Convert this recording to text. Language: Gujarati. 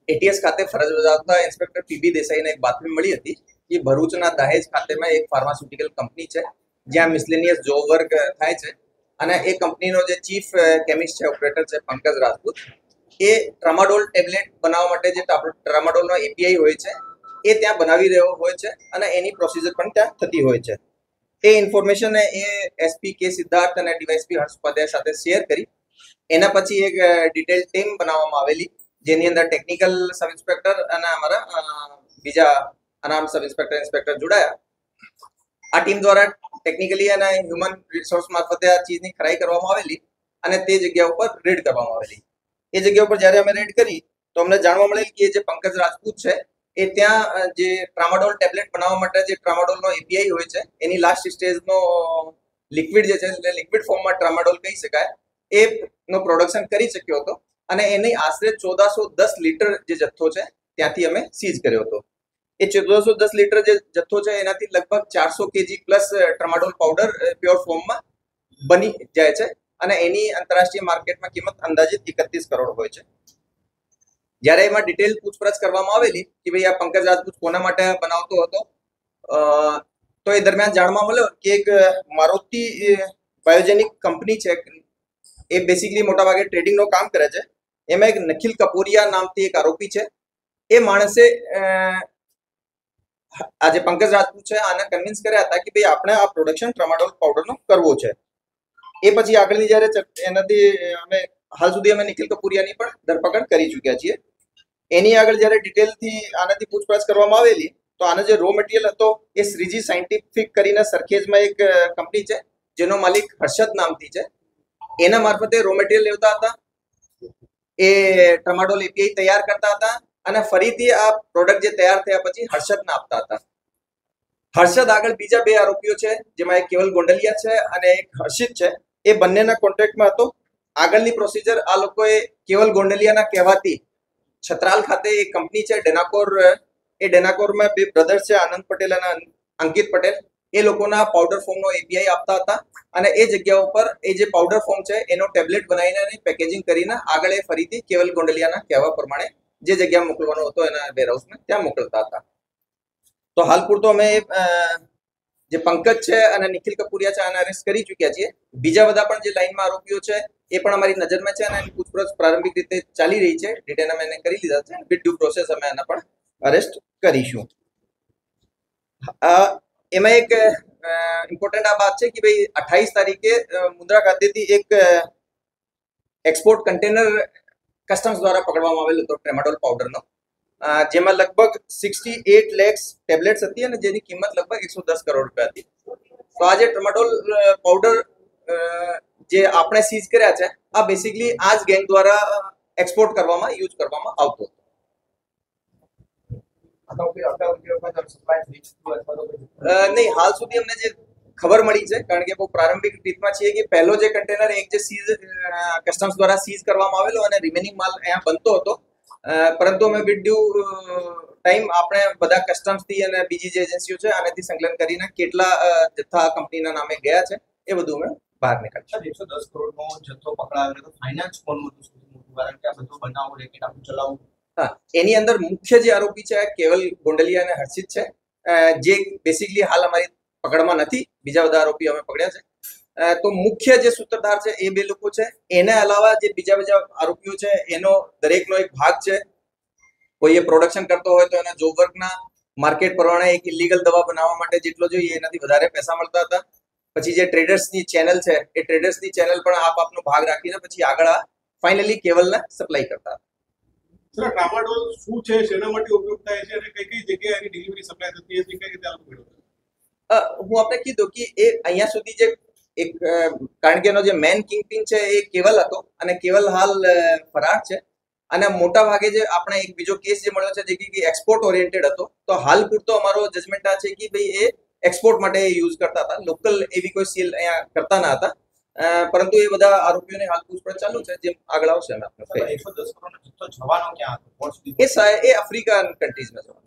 એટીએસ ખાતે ફરજ બજાવતા ઇન્સ્પેક્ટર પીબી દેસાઈને એક બાતમી મળી હતી કે ભરૂચના દહેજ ખાતેમાં એક ફાર્માસ્યુટિકલ કંપની છે જ્યાં મિસલેનિયસ જોબ વર્ક થાય છે અને એ કંપનીનો જે ચીફ કેમિસ્ટ છે ઓપરેટર છે પંકજ રાજપૂત એ ટ્રામાડોલ ટેબ્લેટ બનાવવા માટે જે ટ્રામાડોલનો એપીઆઈ હોય છે એ ત્યાં બનાવી રહ્યો હોય છે અને એની પ્રોસિજર પણ ત્યાં થતી હોય છે. એ ઇન્ફોર્મેશન એ એસપી કે સિદ્ધાર્થ અને ડીવાયએસપી હર્ષ ઉપાધ્યાય સાથે શેર કરી. એના પછી એક ડિટેલ ટીમ બનાવવામાં આવેલી જેની અંદર ટેકનિકલ સબ ઇન્સ્પેક્ટર અને અમારા બીજા અનામ સબ ઇન્સ્પેક્ટર જોડાયા. આ ટીમ દ્વારા ટેકનિકલી અને હ્યુમન રિસોર્સ મારફતે આ ચીજની ખરાઈ કરવામાં આવેલી અને તે જગ્યા ઉપર રેડ કરવામાં આવેલી. એ જગ્યા ઉપર જ્યારે અમે રેડ કરી તો અમને જાણવા મળેલ કે જે પંકજ રાજપૂત છે એ ત્યાં જે ટ્રામાડોલ ટેબ્લેટ બનાવવા માટે જે ટ્રામાડોલનો એપીઆઈ હોય છે એની લાસ્ટ સ્ટેજનો લિક્વિડ જે છે એટલે લિક્વિડ ફોર્મમાં ટ્રામાડોલ કહી શકાય એ નો પ્રોડક્શન કરી શક્યો હતો અને એની આશરે 1410 લીટર જે જથ્થો છે ત્યાંથી અમે સીઝ કર્યો હતો. એ 1410 લીટર જે જથ્થો છે એનાથી લગભગ 400 KG plus tramadol powder pure ફોર્મમાં બની જાય છે અને એની આંતરરાષ્ટ્રીય માર્કેટમાં કિંમત અંદાજિત 31 કરોડ હોય છે. જ્યારે એમાં ડિટેલ પૂછપરછ કરવામાં આવેલી કે ભાઈ આ પંકજ રાજપૂત કોના માટે બનાવતો હતો તો એ દરમિયાન જાણવા મળ્યો કે એક મારુતિ બાયોજેનિક કંપની છે એ બેસિકલી મોટાભાગે ટ્રેડિંગનું કામ કરે છે. એમાં એક નખિલ કપોરિયા નામથી એક આરોપી છે. એ માણસે આજે પંકજ રાજપૂત છે આને કન્વિન્સ કર્યા હતા કે ભાઈ આપણે આ પ્રોડક્શન ટ્રામાડોલ પાવડરનો કરવો છે. એ પછી આગળની જ્યારે એનાથી અમે હાલ સુધી અમે નિખિલ કપૂરિયાની પણ ધરપકડ કરી ચૂક્યા છીએ. એની આગળ જ્યારે ડિટેલથી આનાથી પૂછપરછ કરવામાં આવેલી તો આનો જે રો મટીરિયલ હતો એ શ્રીજી સાયન્ટિફિક કરીને સરખેજમાં એક કંપની છે જેનો માલિક હર્ષદ નામથી છે. એના મારફતે રો મટીરિયલ લેવતા હતા, એ ટ્રામાડોલ એપીઆઈ તૈયાર કરતા હતા અને ફરીથી આ પ્રોડક્ટ જે તૈયાર થયા પછી હર્ષદને આપતા હતા. હર્ષદ આગળ બીજા બે આરોપીઓ છે જેમાં એક કેવલ ગોંડલિયા છે અને એક હર્ષિત છે. એ બંનેના કોન્ટ્રાક્ટમાં હતો. આગળની પ્રોસિજર આ લોકોએ કેવલ ગોંડલિયાના કહેવાતી છત્રાલ ખાતે એક કંપની છે ડેનાકોર, એ ડેનાકોરમાં બે બ્રધર્સ છે આનંદ પટેલ અને અંકિત પટેલ. એ લોકોના પાવડર ફોર્મનો એપીઆઈ આપતા હતા અને એ જગ્યા ઉપર એ જે પાવડર ફોર્મ છે એનો ટેબ્લેટ બનાવીને પેકેજિંગ કરીને આગળ એ ફરીથી કેવલ ગોંડલિયાના કહેવા પ્રમાણે જે જગ્યા મોકલવાનો હતો એના વેરહાઉસમાં ત્યાં મોકલતા હતા. તો હાલ પૂરતો અમે જે પંકજ છે અને નિખિલ કપૂરિયા છે આને અરેસ્ટ કરી ચૂક્યા છીએ. બીજા બધા પણ જે લાઈનમાં આરોપીઓ છે એ પણ અમારી નજરમાં છે અને એની પૂછપરછ પ્રારંભિક રીતે ચાલી રહી છે. ડિટેલ અમે એને કરી લીધા છે. વિથ ડ્યુ પ્રોસેસ અમે આના પણ અરેસ્ટ કરીશું. એમાં એક ઇમ્પોર્ટન્ટ આ વાત છે કે ભાઈ 28 તારીખે મુન્દ્રા ખાતેથી એક એક્સપોર્ટ કન્ટેનર કસ્ટમ્સ દ્વારા પકડવામાં આવેલો હતો ટ્રામાડોલ પાવડરનો, જેમાં લગભગ 68 લેખ ટેબ્લેટ્સ હતી અને જેની કિંમત લગભગ 110 કરોડ રૂપિયા હતી. તો આ જે ટ્રામાડોલ પાવડર જે આપણે સીઝ કર્યા છે આ બેસિકલી આ જ ગેંગ દ્વારા એક્સપોર્ટ કરવામાં યુઝ કરવામાં આવતો હતો. નહીં, હાલ સુધી અમને જે ખબર મળી છે કારણ કે બહુ પ્રારંભિક રીતમાં છીએ કે પહેલો જે કન્ટેનર એક જે સીઝ કસ્ટમ્સ દ્વારા સીઝ કરવામાં આવેલો અને રિમેનિંગ માલ અહીંયા બનતો હતો, પરંતુ અમે વિથ ડ્યુ ટાઈમ આપણે બધા કસ્ટમ્સથી અને બીજી જે એજન્સીઓ છે આનાથી સંકલન કરીને કેટલા જથ્થા કંપનીના નામે ગયા છે એ બધું અમે બહાર નીકળ્યા. 110 કરોડનો જથ્થો પકડાયો તો ફાઇનાન્સ કોનું હતું સૌથી મોટું? કારણ કે આ બધું બનાવો રેકેટ આપણું ચલાવવું. હા, એની અંદર મુખ્ય જે આરોપી છે કેવલ ગોંડલિયા અને હર્ષિત છે, જે બેસિકલી હાલ અમારી પકડમાં નથી. બીજા બધા આરોપી અમે પકડ્યા છે. તો મુખ્ય જે સૂત્રધાર છે એ બે લોકો છે. એના અલાવા જે બીજા આરોપીઓ છે એનો દરેકનો એક ભાગ છે. કોઈ એ પ્રોડક્શન કરતો હોય તો એના જોબ વર્કના માર્કેટ પ્રમાણે એક ઇલીગલ દવા બનાવવા માટે જેટલો જોઈએ એનાથી વધારે પૈસા મળતા હતા. પછી જે ટ્રેડર્સની ચેનલ છે એ ટ્રેડર્સની ચેનલ પણ આપનો ભાગ રાખીને પછી આગળ ફાઇનલી કેવલને સપ્લાય કરતા હતા. સર, ટ્રામાડોલ શું છે, શેના માટે ઉપયોગ થાય છે અને કઈ જગ્યાએ એની ડિલિવરી સપ્લાય થતી હતી, કઈ રીતે આવું મેળવતા? હું આપણે કીધું કે એ અહીંયા સુધી જે એક કારણ કે એનો જે મેન કિંગપિન છે એ કેવલ હતો અને કેવલ હાલ ફરાર છે. અને મોટા ભાગે જે આપણે એક બીજો કેસ જે મળ્યો છે જે કે એક્સપોર્ટ ઓરિએન્ટેડ હતો, તો હાલ પૂરતો અમારો જજમેન્ટ આ છે કે ભાઈ એ એક્સપોર્ટ માટે યુઝ કરતા હતા. લોકલ એવી કોઈ સીલ અહીંયા કરતા ના હતા. પરંતુ એ બધા આરોપીઓને હાલ પૂછપરછ ચાલુ છે. જેમ આગળ આવશે અમે આપણે 110 કરોડનો જથ્થો જવાનો ક્યાં હતો? એ આફ્રિકન કન્ટ્રીઝમાં જવાનો.